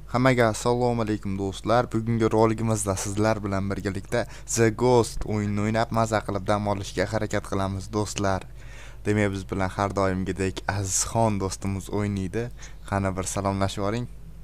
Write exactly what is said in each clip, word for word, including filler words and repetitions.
Hammaga assalomu alaykum do'stlar. Bugungi roligimizda sizlar bilan birgalikda The Ghost o'yinini o'ynab maza qilib dam olishga harakat qilamiz do'stlar. Demak, biz bilan har doimgidek Azizxon do'stimiz o'ynaydi. Qani bir salomlashib oling.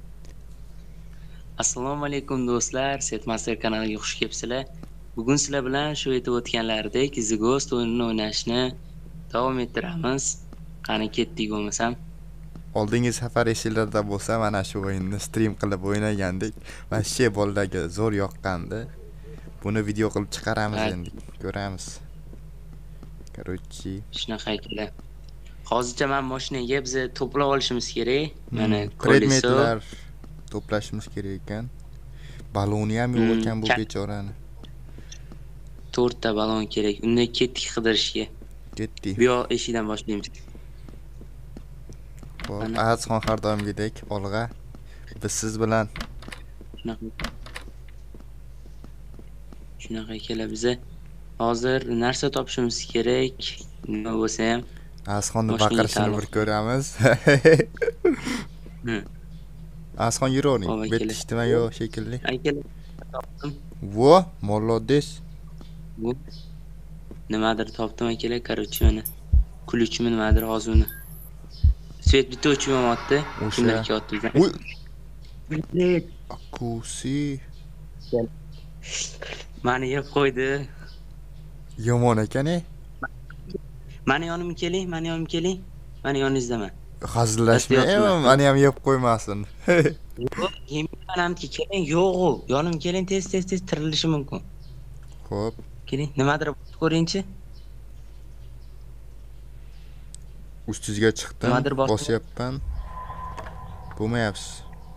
Assalomu alaykum do'stlar, Setmaster kanaliga xush kelibsizlar. Bugun sizlar bilan shu aytib o'tganlaridek The Ghost o'yinini o'ynashni davom ettiramiz. Qani ketdik bo'lmasam. Oldingi safar esinglarda bo'lsa, mana shu o'yinni stream qilib o'ynagandik va shay bolalarga zo'r yoqqandi. Buni video qilib chiqaramiz endi, ko'ramiz. Короче, Shunaqa ekan. Hozircha men mashinaga biz to'plab olishimiz kerak. Mana predmetlar to'plashimiz kerak ekan. Baloni ham yo'q ekan bu bechorani. to'rtta balon kerak. Unda ketdik qidirishga. Ketdik. Bu yoq eshikdan boshlaymiz. Hop, Azizxon har doimgidek olg'a. Biz siz bilan Shunaqa. Shunaqa ekan biza hozir narsa topishimiz kerak. Nima bo'lsa ham Azizxonni baqirishini bir ko'ramiz. Azizxon yuravering. Betishdimi yo'q shekilli. Akalar topdim. Vo, молодец. Bu nimadir topdim akalar, короче mana kulchimi nimadir hozir uni. Svet bitta o'chiryapti. Kimdir kiyotdi. Uy. Akusi. Mani yeb qo'ydi. Yomon ekan-e. Mani yonimga keling, mani yonimga keling. Mani yoningizdaman. Hazillashma, mani ham yeb qo'ymasin. Yo'q, yemaymanamki, keling, yo'q, yonimga keling, tez tez tez tirilishi mumkin. Xo'p. Keling, nimadir ko'ringchi. Ustizga chiqdim, bosyapman. Bo'lmayapsiz.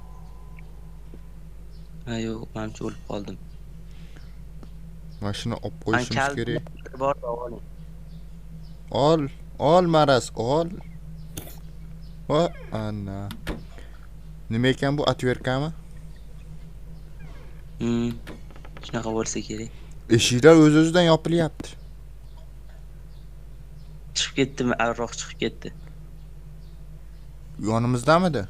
Ha, yo'q, men o'lib qoldim. Mashina olib qo'yishimiz kerak. Bor, oling. Ol, ol maras, ol. Va ana. Nima ekan bu, atverkami? Hmm. Shunaqa bo'lsa kerak. Eshiklar o'z-o'zidan yopilyapti. Chiqib ketdimi? Avroq chiqib ketdi. Yonimizdamidi?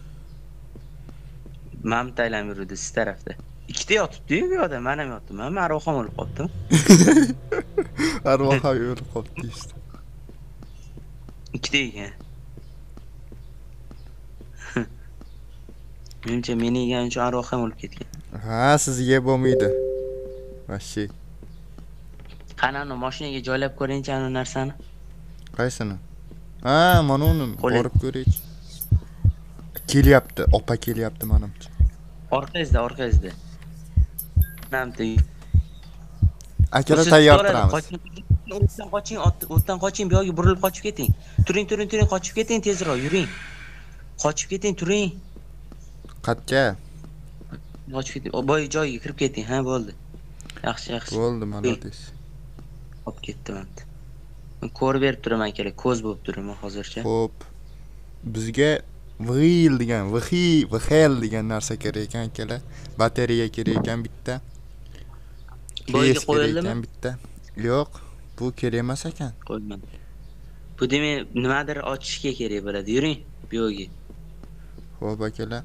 Mam taylam yurdi siz tarafda. Ikkita yotibdi-yu bu yerda, men ham yotdim. Men arvoham o'lib qoldim. Arvoham o'lib qoldi işte. Ikkita ekan. Menimcha meni yegan uchun arvoham o'lib ketgan. Ha, siz yeb bo'lmaydi. Vashi. Qani uni mashinaga joylab ko'ring-chi ana narsani. Qaysini? Ha, mana uni borib ko'ring. Kelyapti, opa kelyapti menimcha. Orqangizda, orqangizda. Namda. Akalar tayyor turamiz. O'tdan qoching, o'tdan qoching, bu yoqqa burilib qochib keting. Turing, turing, turing, qochib keting tezroq, yuring. Qochib keting, turing. Qatga? Qochib keting. Boy joyga kirib keting, ha, bo'ldi. Yaxshi, yaxshi. Bo'ldi, молодец. Hop ketdim. Men ko'rib berib turaman kerak, ko'z bo'lib turaman hozircha. Xo'p. Bizga Vhil degan, vhi, vhel degan narsa kerak ekan akalar. Batareya kerak ekan bitta. Boyga qo'yildimi? Bitta. Yo'q, bu kerak emas ekan. Qo'ymadim. Bu demak nimadir ochishga kerak bo'ladi. Yuring, bu yo'lga. Xo'p akalar.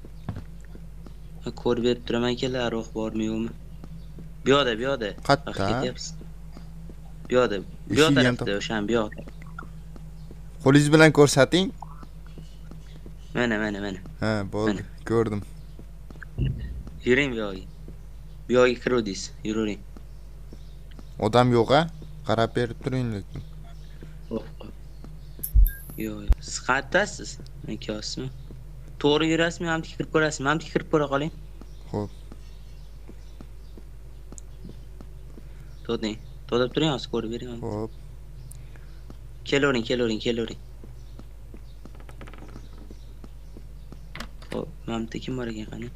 Ko'rib berib turaman akalar, arvoh bormi yo'qmi? Bu yoqda, bu yoqda. Qatta. Bu yoqda. Bu yoq tarafda, o'sha bu yoqda. Qo'lingiz bilan ko'rsating. Mana, mana, mana. Ha, bo'ldi, ko'rdim. Yuring bu yoqqa. Bu yoqqa kirdingiz, yuring. Odam yo'q-a? Qarab berib turing lekin. Yo'q. Yo'q, siz qayerdasiz? Men kiyosizmi? To'g'ri yurasizmi, hamda kirib ko'rasizmi? Hamda kirib ko'ra qoling. Xo'p. To'ding. To'dab turing, hozir ko'rib bering. Xo'p. Kelavering, kelavering, kelavering. Xo'p, mamta kim bor ekan qani?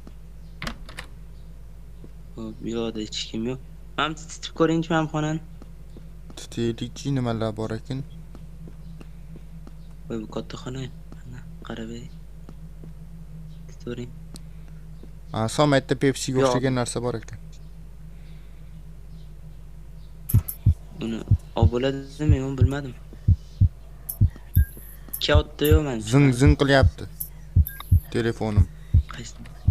Xo'p, bu yoqda hech kim yo'q. Mamta titib ko'ringchi mamxonani. Titaylikchi nimalar bor ekan? Voy, bu katta xona. Mana, qarab bering. Titavering. Ha, Somatda Pepsi'ga o'xshagan narsa bor ekan. Uni olib bo'ladimi, yo'q bilmadim. Kiyotdi-yu men. Zing zing qilyapti. Telefonim. Qaysi?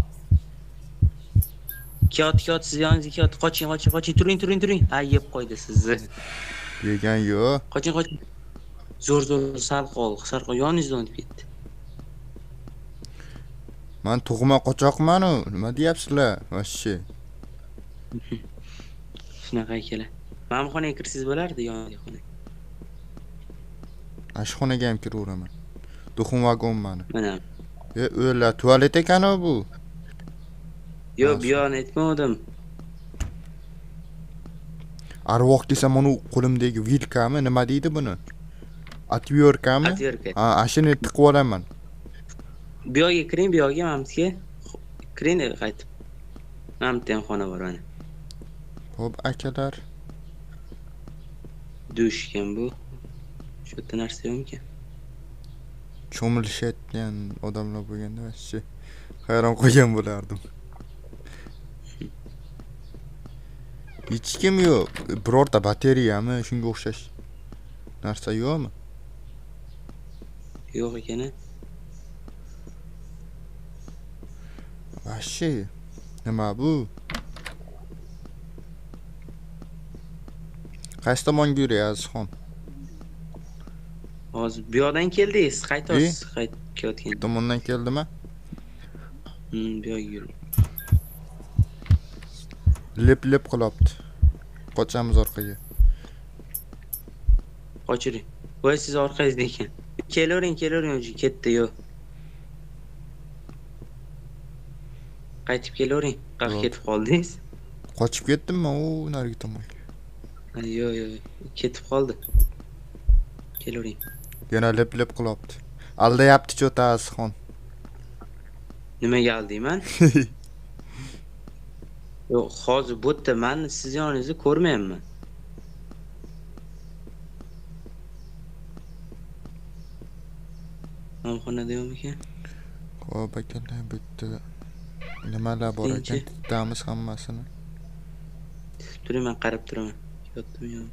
Kiyot kiyot siz yoningizga kiyot. Qoching, qoching, qoching. Turing, turing, turing. Ha, yeb qo'ydi sizni. Yegan yo'q. Qoching, qoching. Zo'r, zo'r, sal qol, sal qol yoningizdan o'tib ketdi. Men tug'ma qochoqman-u. Nima deyapsizlar? Vashshi. Shunaqa akalar. Mana bu xonaga kirsangiz bo'lardi, yoniga xona. Ash xonaga ham kiraveraman. Tuxum vagon mani. Mana. E, o'la tualet ekan-ku bu. Yo'q, bu yoqni aytmadim. Arvoh desam uni qo'limdagi vilkami, nima deydi buni? Atverkami? Atverka. Ha, ashini tiqib olaman. Bu yoqga kiring, bu yoqga mamtga. Kiring qaytib. Mamtda ham xona bor mana. Xo'p, akalar. Dush ekan bu. Shu yerda narsa yo'qmi? Cho'milishayotgan odamlar bo'lganda vashshi hayron qolgan bo'lardim. Hech kim yo'q. Birorta batareyami, shunga o'xshash narsa yo'qmi? Yo'q ekan. Vashshi. Nima bu? Qaysi tomonga yurasiz, xon? Hozir bu yoqdan keldingiz, qaytasiz, qaytib kelayotgan. Bu tomondan keldimi? Hmm, bu yoqqa yuring. Lep-lep qilibdi. Qochamiz orqaga. Qochiring. Voy siz orqangizda ekan. Kelavering, kelavering, o'zi ketdi yo'q. Qaytib kelavering. Qaq ketib qoldingiz. Qochib ketdimmi? O, narigi tomonga. Yo'q, yo'q, ketib qoldi. Kelavering. Yana lep-lep qilibdi. Aldayapti cho'tasi, xon. Nimaga aldingman? Yo'q, hozir bu yerda men siz yoningizni ko'rmayapman. Xonada yo'qmi ekan? Xo'p, akalar, bitta nimalar bor ekan? Tutamiz hammasini. Turing, men qarab turaman. Yotdim yo'q.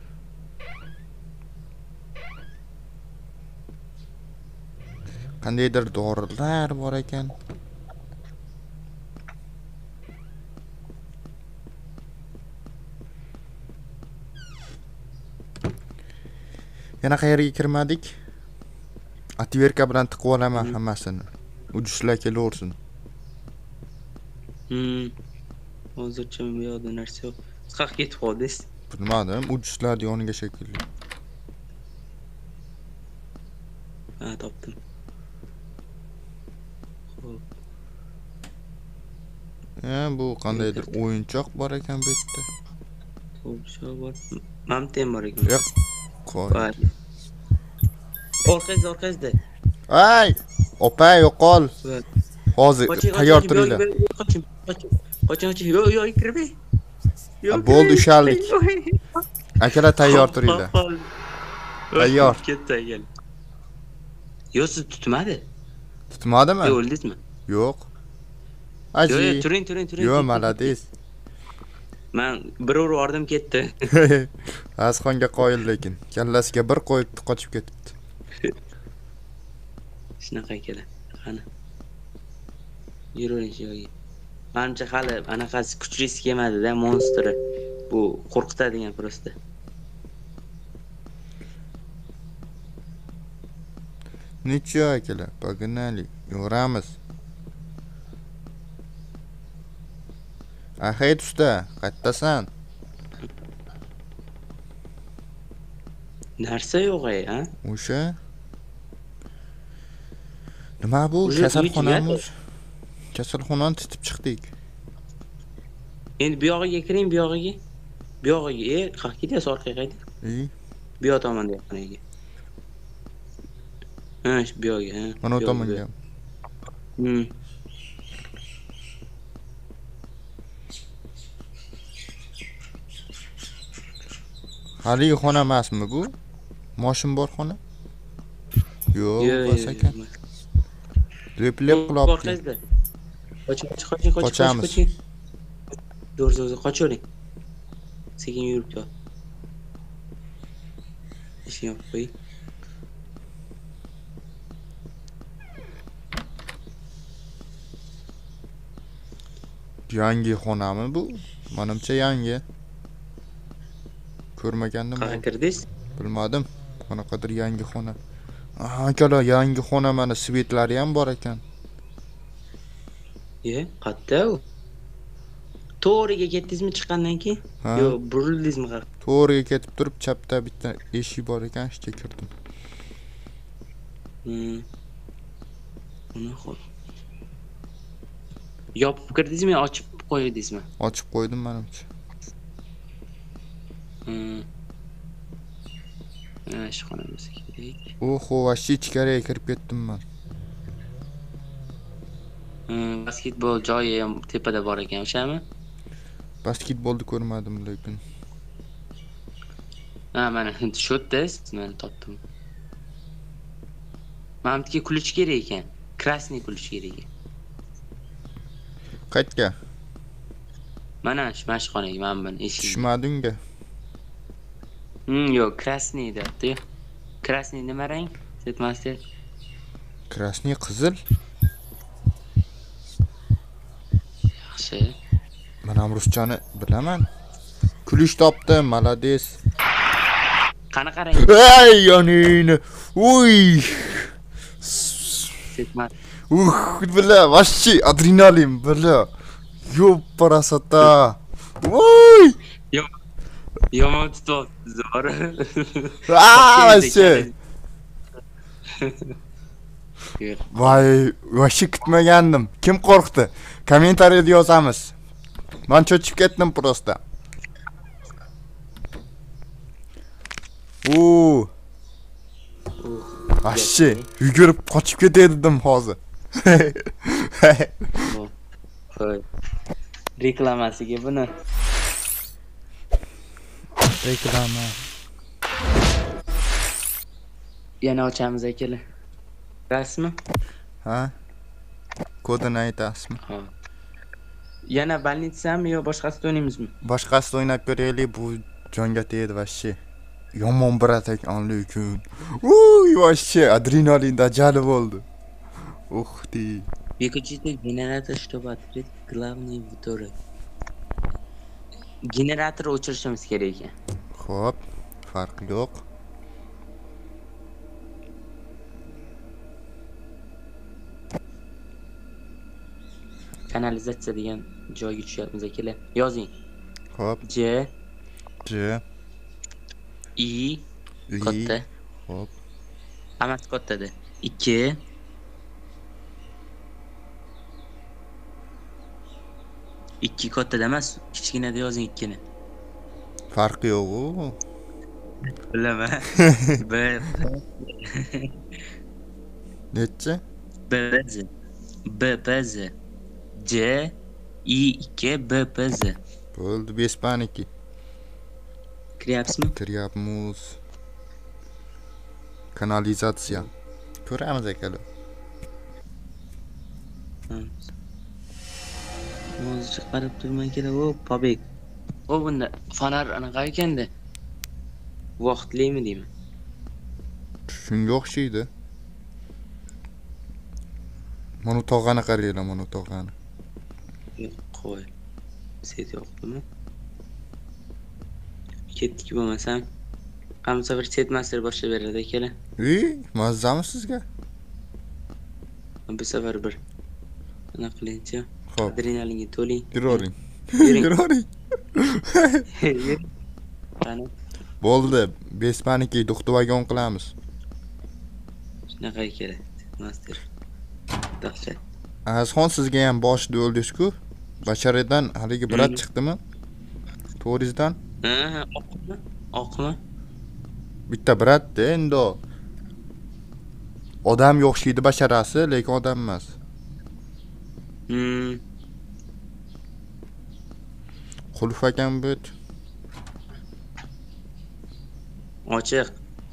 Qandaydir dorilar bor ekan. Yana qayerga kirmadik? Atverka bilan tiqib olaman hammasini. Ujishlar kelaversin. Hmm. Hozircha bu yoqda narsa yo'q. Qaq ketib qoldingiz. Bilmadim, ujishlar yoniga shekilli. Ha, topdim. Xo'p. Ha, bu qandaydir o'yinchoq bor ekan bu yerda. Xo'p, shu bor. Mamtem bor ekan. Yo'q. Qo'y. Orqangizda, orqangizda. Ay! Opa, yo'qol. Hozir tayyor turinglar. Qoching, qoching. Qoching, qoching. Yo'q, yo'q, kirmang. Yo'q. Bo'ldi, ushaldik. Akalar tayyor turinglar. Tayyor. Ketdi ekan. Yo'q, siz tutmadi. Tutmadimi? Yo'q, o'ldingizmi? Yo'q. Aji. Yo'q, turing, turing, turing. Yo'q, malades. Men bir ur ordim ketdi. Azxonga qoyil lekin. Kallasiga bir qo'yib qochib ketibdi. Shunaqa ekan. Qani. Yuring yo'q. Menimcha hali anaqasi kuchlisi kelmadi-da, monstri. Bu qo'rqitadigan prosta. Necha akalar, pog'anali, yoramiz. Ahayt usta, qayerdasan? Narsa yo'q-ey, ha? O'sha. Nima bu? Kasalxonamiz. Kasalxonani titib chiqdik. Endi bu yog'iga kiring, bu yog'iga. Bu yog'iga, e, qaq ketyapsiz orqaga qayting. E, Bu yoq tomonda yoqiniga. Ha, bu yog'iga, ha. mana bu tomonga. Hmm. Haligi xona emasmi bu? Moshin bor xona? Yo'q, bas ekan. Lep-lep qilibdi. Qoching, qoching, qoching, qoching. Zo'r, zo'r, qoching. Sekin yurib kel. Ishni yopib qo'y. Yangi xonami bu? Menimcha yangi. Ko'rmagandim. Qayerga kirdingiz? Bilmadim. Qanaqadir yangi xona. Aha, akalar, yangi xona mana svetlari ham bor ekan. Ye, qayerda u? To'g'riga ketdingizmi chiqqandan keyin? Ha. Yo, burildingizmi qar? To'g'riga ketib turib, chapda bitta eshik bor ekan, ishga kirdim. Hmm. Uni xo'p. Yopib kirdingizmi, ochib qo'ydingizmi? Ochib qo'ydim menimcha. Hmm. Mana shu xona bo'lsa kerak. Oho, vashi ichkariga kirib ketdim men. Hmm, basketbol joyi ham tepada bor ekan, o'shami? Basketbolni ko'rmadim lekin. Ha, mana shu yerda men topdim. Menga ключ kerak ekan. Krasniy ключ kerak ekan. Qaytga? Mana shu mashxonaga, men buni eshik. Tushmadingga. Hmm, yo'q, krasniy deyapti. Krasniy nima rang? Setmaster. Krasniy qizil. Yaxshi. Men ham ruschani bilaman. Kulish topdim, malades. Qanaqa rang? Ey, yonini. Uy. Setmaster. Uh, bila, vashi adrenalin bila. Yo, parasata. Uy. Yo'q. Yomon tutyapti, zo'r. Aa, vashi. Voy, vashi kutmagandim. Kim qo'rqdi? Kommentariyada yozamiz. Men cho'chib ketdim prosta. Oo. Vashi, yugurib qochib ketdim hozir. Qo'y. Reklamasiga buni. Reklama. Yana ochamiz akalar. Rasmi? Ha? Kodini aytasizmi? Ha. Yana больницami yo boshqasida o'ynaymizmi? Boshqasida o'ynab ko'raylik, bu jonga tegdi vashi. Yomon biratak lekin. Uy, vashi adrenalinda jali bo'ldi. Uх ты. Выключите генератор, чтобы открыть главный мотор. Generator o'chirishimiz kerak ekan. Xo'p, farqi yo'q. Kanalizatsiya degan joyga tushyapmiz akalar. Yozing. Xo'p, J J I I. katta. Xo'p, Hammasi kattada. ikki ikki kattada emas, kichkinada yozing ikkini. farqi yo'q u. Bilaman. B Necha? B Z B P Z J I ikki B P Z. Bo'ldi, bespaniki. Kiryapsizmi? Kiryapmiz. Kanalizatsiya. Ko'ramiz akalar. Hozircha qarab turmay kerak. O, pobek. O, bunda fonar anaqa ekanda. Vaqtlimi deyman. Shunga o'xshaydi. Mana tog'ani qaranglar, mana tog'ani. Yo'q, qo'y. Set yo'qmi? Ketdik bo'lmasam. Qamsa bir set master boshlab beradi akalar. Ey, mazzami sizga? Bu safar bir anaqa qiling-chi. Xo'p, Adrenalinga to'ling. yuravering. Yuring. Yuravering. Qani, Bo'ldi, bespaniki do'xtivagon qilamiz. shunaqa kerak. Master. Dahshat. Azxon sizga ham boshida o'ldingiz-ku. Basharadan haligi brat chiqdimi? To'g'rizdan Ha, oqmi? Oqmi? bitta bratda endi. Odam o'xshaydi basharasi, lekin odam emas. Hmm. Qulf ekan bu. Ochiq.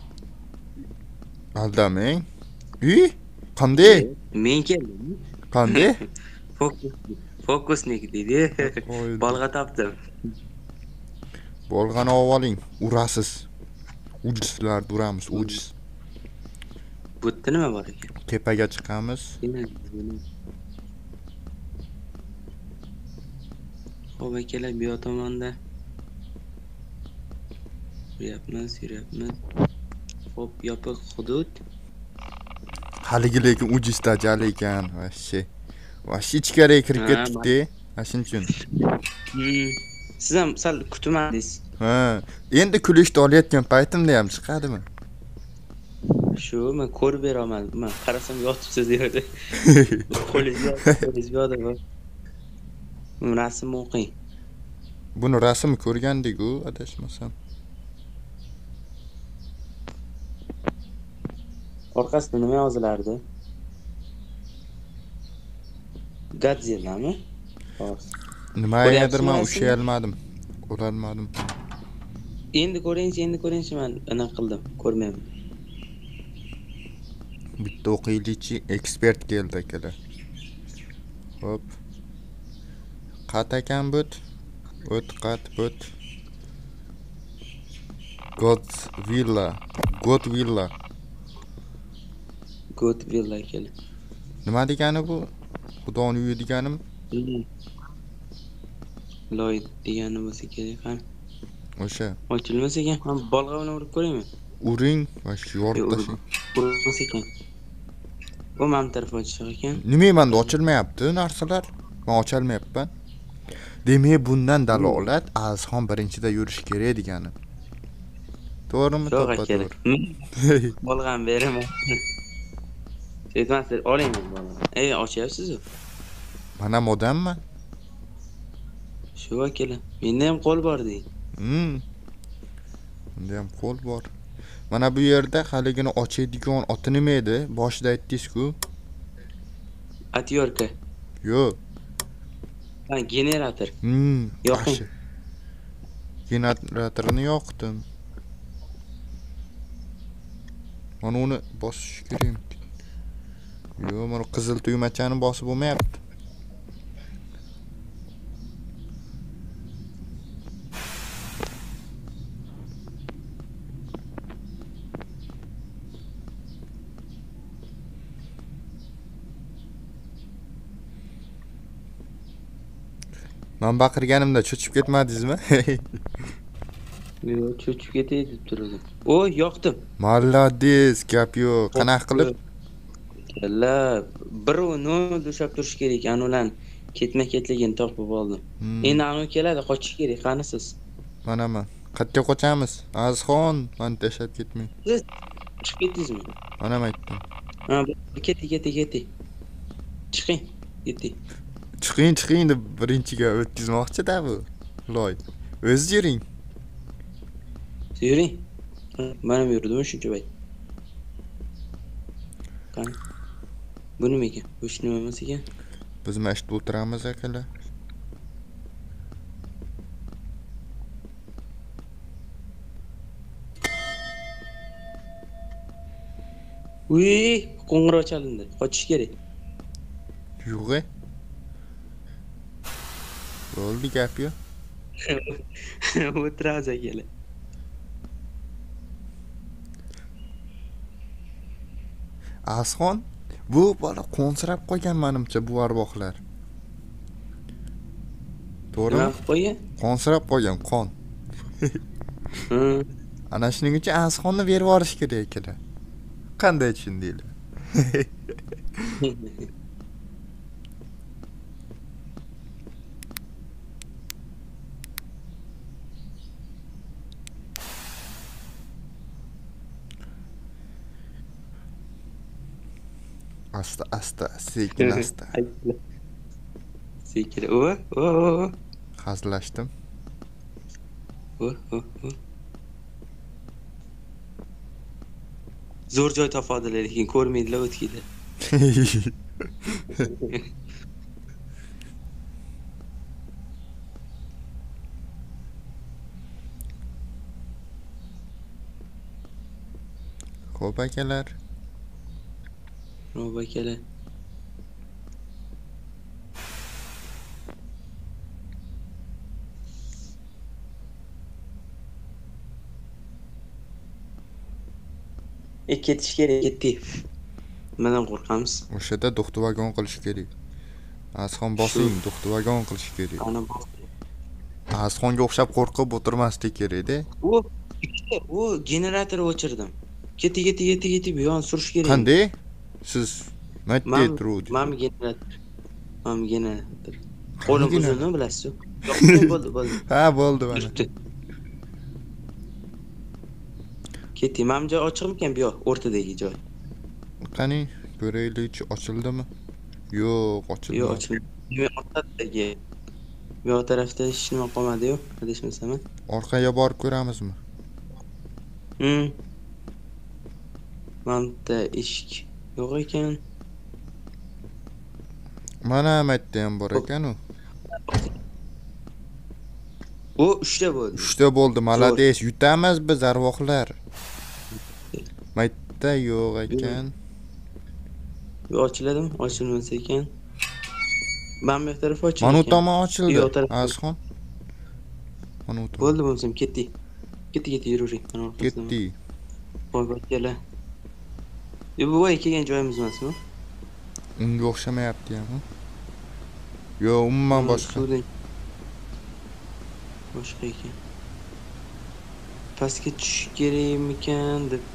Aldamang. Ey, qanday? Men keldim. Qanday? Fokus. Fokusnik deydi. Qo'ydi. Bolg'a topdim. Bo'lg'ani oling, urasiz. Ujislar duramiz, ujis. Bu yerda nima bor ekan? Tepaga chiqamiz. Xo'p akalar, bu yoq tomonda yuribmiz, yuribmiz. Xo'p, yopiq hudud. Haligi lekin ujiz tajali ekan, vashshi. Vashshi ichkariga kirib Ha, ketdik-da, shuning uchun. Hmm. Siz ham sal kutmadingiz. Ha, endi kulishni olayotgan paytimda ham chiqadimi? Shu, men ko'rib bera olmadim. Men qarasam yotibsiz yerda. Qo'lingizga, qo'lingizga odam. Rasm o'qing. Buni rasmni ko'rgandik-ku, adashmasam. Orqasida nima yozilardi? Godzillami? Xo'p. Nimagadir men Ko'ryapsizmi ushay olmadim. O'ralmadim. Endi ko'ringchi, endi ko'ringchi, men anaqa qildim, ko'rmayman. Bitta o'qiylikchi ekspert keldi akalar. Hop. Qat ekan but. O't qat but. Godzilla. Godzilla. Godzilla keldi. Nima degani bu? Xudoni uyi deganim? Loy degani bo'lsa kerak, ham. O'sha. Ochilmas ekan, ham bolg'a bilan urib ko'raymi? Uring va shu yorib tashing. Urmas ekan. Bu men taraf ochiq ekan. Nima menda ochilmayapti narsalar? Men ocha olmayapman. Demak, bundan dalolat Azxon birinchida yurish kerak degani. To'g'rimi, to'g'ri? Bolg'am beraman. Setmaster, oling bolg'ani. Ey, ochyapsiz-ku. Mana odamman. Shu akalar, menda ham qo'l bor deng. Hmm. Menda ham qo'l bor. Mana bu yerda haligini ochadigan oti nima edi? Boshida aytdingiz-ku. Atyorka. Yo'q. Ha, generator. Hmm. Yoqing. Generatorni yoqdim. Mana uni bosish kerak. Yo'q, mana qizil tugmachani bosib bo'lmayapti. Men baqirganimda cho'chib ketmadingizmi? Yo'q, cho'chib ketay deb turdim. O, yoqdim. Molodez, gap yo'q. Qanaqa qilib? Kalla, bir uni dushab turish kerak, anulan ketma-ketligini topib oldim. Endi anu keladi, qochish kerak, qani siz? Mana men. Qayerga qochamiz? Azxon, meni tashlab ketmang. Siz chiqib ketdingizmi? Mana men aytdim. Ha, ketdi, ketdi, ketdi. Chiqing, ketdi. Chiqing, chiqing deb birinchiga o'tkazmoqchi-da bu. Loy. O'z yuring. Yuring. Mana bu yurdim shuncha payt. Qani? Bu nima ekan? Bu ish nima emas ekan? Biz mana shu o'tiramiz akalar. Uy, qo'ng'iroq chalindi. Qochish kerak. Yo'q. Bo'ldi gap yo'q. O'tiramiz akalar. Azxon, bu bola qo'nsirab qo'ygan menimcha bu arvohlar. To'g'rimi? Nima qilib qo'ygan? Qo'nsirab qo'ygan, qon. Ana shuning uchun Azxonni berib yuborish kerak akalar. Qanday tushundinglar? Asta asta, sekin asta. Sekin. O, o, o. Hazillashdim. O, o, o. Zo'r joy topadilar, lekin ko'rmaydilar o'tkiylar. Xo'p akalar. Xo'p akalar. E ketish kerak, ketdi. Nimadan qo'rqamiz? O'shada do'xti vagon qilish kerak. Azxon bosing, do'xti vagon qilish kerak. Ana bos. Azxonga o'xshab qo'rqib o'tirmaslik kerak-da. U u generatorni o'chirdim. Keti keti keti keti bu yon surish kerak. Qanday? Siz maytda Mam turuvdi. mam generator. Mam generator. Qo'lim uzunmi bilasiz? Bo'ldi, bo'ldi. Ha, bo'ldi mana. Keti, mam joy ochiqmikan bu yoq, o'rtadagi joy? Qani, ko'raylik, ochildimi? Yo'q, ochilmadi. Yo'q, ochilmadi. Men orqadagi bu yoq tarafda hech nima qolmadi-yu, adashmasam. Orqaga borib ko'ramizmi? Hmm. Manda eshik yo'q ekan. Mana maytda ham bor ekan u. U uchta bo'ldi. uchta bo'ldi, malades. Yutamiz biz arvohlar. Maytda yo'q ekan. Bu ochiladimi? Ochilmas ekan. Men bu taraf ochilgan. Mana u tomon ochildi. Azxon. Mana u tomon. Bo'ldi bo'lsam ketdik. Ketdi ketdi yuravering. Mana orqasidan. Ketdi. Voy voy kela. E bu voy kelgan joyimiz emasmi? Unga o'xshamayapti ham. Yo'q, umuman boshqa. Boshqa ekan. Pastga tushish kerakmikan deb.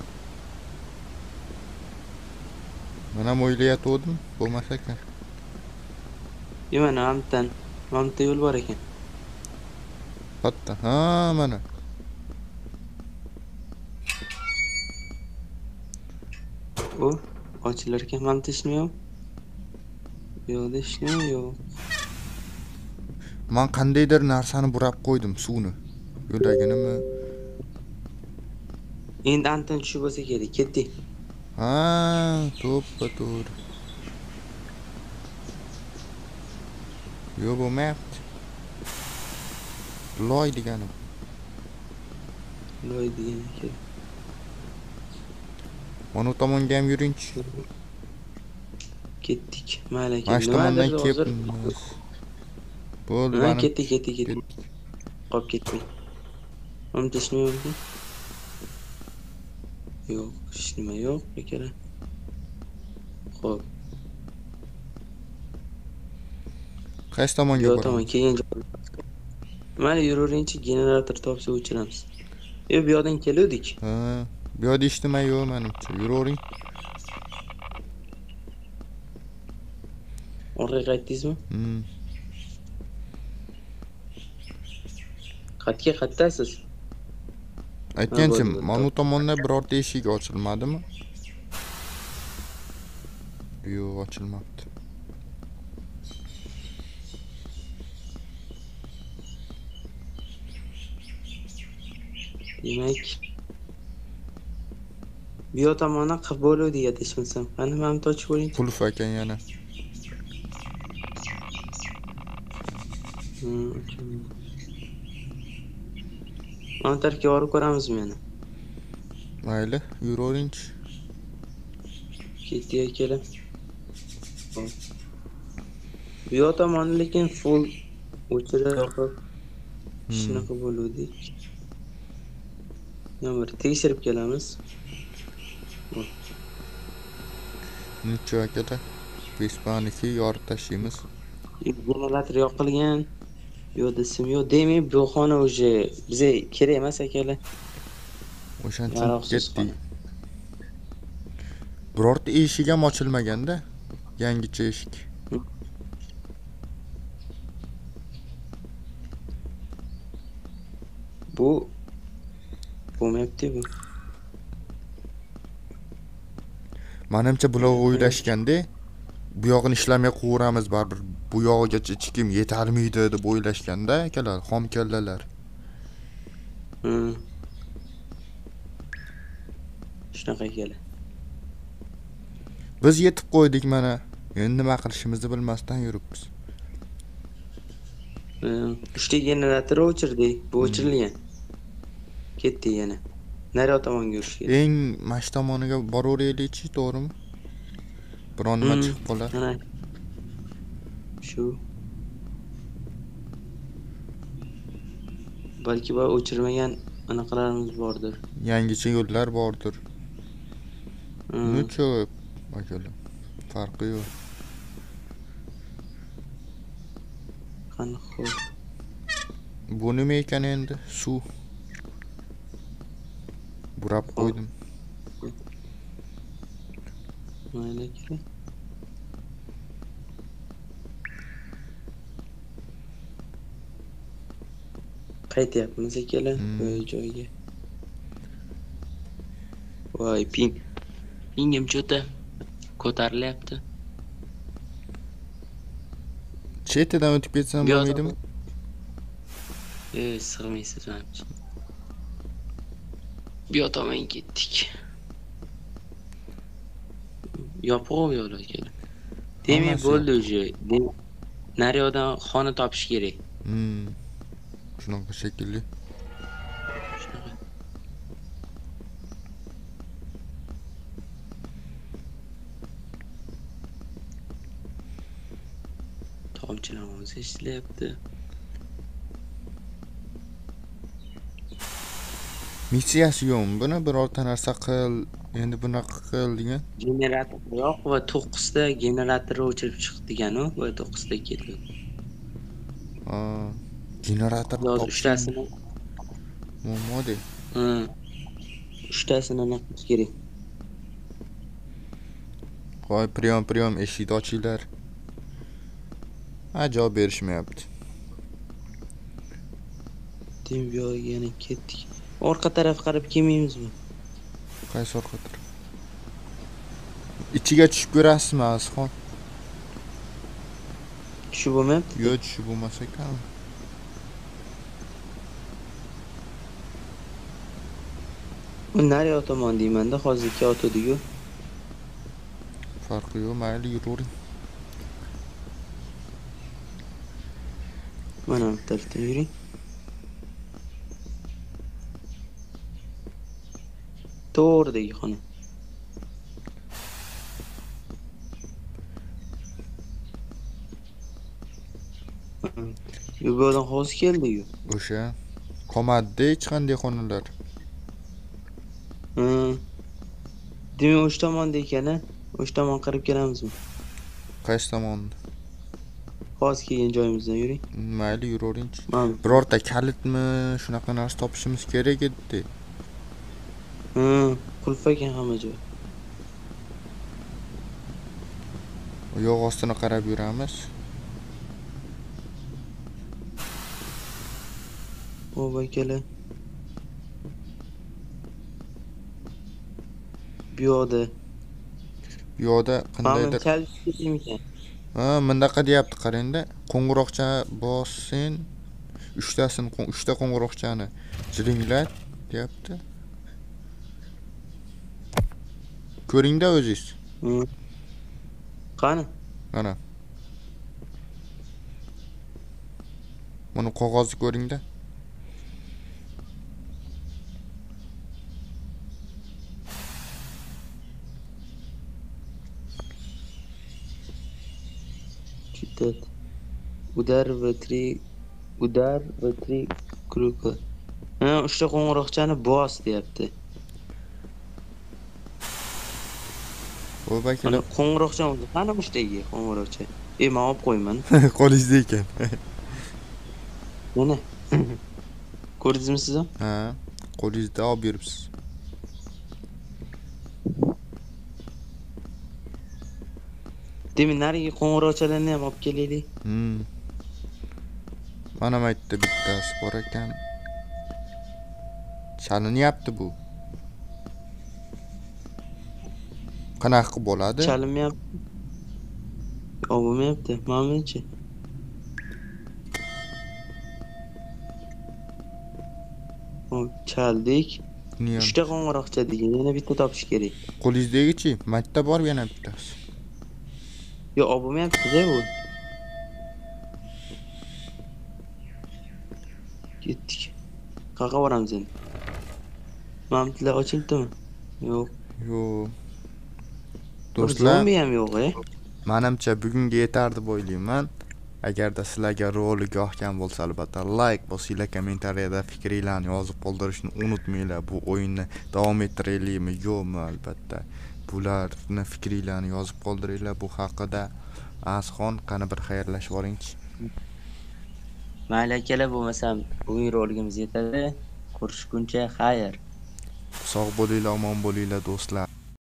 Mana o'ylayotgandim, bo'lmas ekan. Yo mana amtan, amta yo'l bor ekan. Katta. Ha, mana. O, ochilar ekan, amta ishlayapti. Yo'q, ishlayapti, yo'q. Men qandaydir narsani burab qo'ydim, suvni. Yo'laginimi? Endi antan tushib bo'lsa kerak, ketdik. Ha, to'ppa to'g'ri. Yo'q, bo'lmayapti. Loy deganim. Loy degan ekan. Mana tomonga ham yuringchi. Ketdik. Mayli ekan. Mana shu tomondan kelibmiz. Bo'ldi, mana mana. ketdik, ketdik, ketdik. Qolib ketmang. Amta ishlayapti. Yo'q, hech nima yo'q, bekara. Xo'p. Qaysi tomonga boramiz? Yo'q, tomon kelgan joy. Mana yuraveringchi, generator topsa o'chiramiz. E, bu yoqdan keluvdik. Ha, bu yoqda hech nima yo'q menimcha. Yuravering. Orqaga qaytdingizmi? Hmm. Qayerga qaytasiz? Aytganchim, mana bu tomonda birorta eshik ochilmadimi? Yo'q, ochilmabdi. Demak, bu yoq tomondan qilib bo'luvdi adashmasam. Qani men ochib ko'ring. Qulf ekan yana. Hmm. Mana tarafga borib ko'ramizmi yana? Mayli, yuravering-chi. Ketdik akala. Bu yoq tomoni lekin full o'chirib yoqib shunaqa bo'luvdik. Yana bir tekshirib kelamiz. Necha akada? Vespaniki yorib tashlaymiz. Generator yoqilgan. Yo'q desam yo'q demay, bu xona уже bizga kerak emas akala. O'shancha ketdik. Birorta eshik ham ochilmaganda, yangicha eshik. Bu bo'lmayapti bu. Menimcha bular o'ylashganda, bu yog'ini ishlamay qo'yamiz baribir. Bu yog'igacha chiqim yetarmaydi deb o'ylashganda, akalar, xom kallalar. Hmm. Shunaqa akala. Biz yetib qo'ydik mana. Endi nima qilishimizni bilmasdan yuribmiz. uchta generator o'chirdik. Bu o'chirilgan. Ketdi yana. Nari tomonga yurish kerak. Eng mash tomoniga boraveraylikchi, to'g'rimi? Biron nima chiqib qolar. Mana. Shu. Balki bu o'chirmagan anaqalarimiz bordir. Yangicha yo'llar bordir. Necha akalar. Farqi yo'q. Qani xo'p. Bu nima ekan endi? Suv. Burab qo'ydim. Mayli aka. Qaytyapmiz akalar Hmm. o'y joyga. Voy ping. Pingim cho'ta ko'tarilyapti. Chetidan o'tib ketsam Bu yoqda- bo'lmaydimi? E, sig'maysiz menimcha. Bu yoq tomon ketdik. Yopiq bu yo'l akalar. Demak Hammasi bo'ldi уже. Naryoqdan xona topish kerak. Hmm. Shunaqa shekilli. Shunaqa. Tomchilar ovozi eshitilyapti. Missiyasi yo'qmi? Buni birorta narsa qil, endi bunaqa qil degan. Generator yo'q va to'qqizta generatorni o'chirib chiq degan-u, va to'qqizta keldi. Ha. Generator Yoz topishim uchtasini, muammo-de. ha, uchtasini aniq qilish kerak. Voy, priyom, priyom, eshikni ochinglar. Ha, javob berishmayapti. Dem bu yoqqa yana ketdik. Orqa taraf qarab kelmaymizmi? Qaysi orqa taraf? Ichiga tushib ko'rasizmi, Azizxon? Tushib bo'lmayapti. Yo'q, tushib bo'lmas ekan. U naryoq tomon deyman-da, hozirgi otodiku. Farqi yo'q, mayli yuravering. Mana bu tarafdan yuring. To'g'ridagi xona. Bu yo'ldan hozir keldi-yu. O'sha qomadda hech qanday xonalar. Ha. Demak, o'sha tomonda ekan-a? O'sha tomon qarab kelamizmi? Qaysi tomonda? Hozir kelgan joyimizdan yuring. Mayli yuraveringchi. Mana. Birorta kalitmi, shunaqa narsa topishimiz kerak edi. Ha, qulf ekan hamma joy. Oyoq ostini qarab yuramiz. O akalar. Bu yoqda. Bu yoqda Qandaydir qandaydir. chalib ketimikan. Ha, bundaqa deyapti, qarangda. Qo'ng'iroqcha bossang, uchtasini, uchta qo'ng'iroqchani jiringlat deyapti. Ko'ringda o'zingiz. Hı. Qani? Mana. Buni qog'ozni ko'ringda. Читать. Udar va tri udar va tri kruka. Ha, uchta qo'ng'iroqchani bos deyapti. Voy Mana bakala. qo'ng'iroqcha o'zi qani mushtagi qo'ng'iroqcha. E, men olib qo'yman. Qo'lingizda ekan. Mana. Ko'rdingizmi siz ham? Ha, qo'lingizda olib yuribsiz. Demak, narigi qo'ng'iroqchalarni ham olib kelaylik. Hmm. Mana maytda bittasi bor ekan. Chalinyapti bu. Qanaqa qilib bo'ladi? Chalinmayapti. Olmayapti. Menimcha. Hop, chaldik. Niyam. uchta qo'ng'iroqcha degan, yana bitta topish kerak. Qo'lingizdagichi? Maytda bor yana bittasi. Yo, olmayapti-da bu. Ketdik. Qayerga boramiz endi? Mamtlar ochildimi? Yo'q. Yo'q. Do'stlar, Do'stlar, zombi ham yo'q-a? menimcha bugunga yetardi deb o'ylayman. Agarda sizlarga rolik yoqgan bo'lsa, albatta like bosinglar, kommentariyada fikringlarni yozib qoldirishni unutmanglar. Bu o'yinni davom ettiraylikmi, yo'qmi, albatta. Bularni fikringlarni yozib qoldiringlar bu haqida. Azxon, qani bir xayrlashib oringchi. Mayli akalar, bo'lmasam bugungi roligimiz yetadi. Ko'rishguncha xayr. Sog' bo'linglar, omon bo'linglar do'stlar.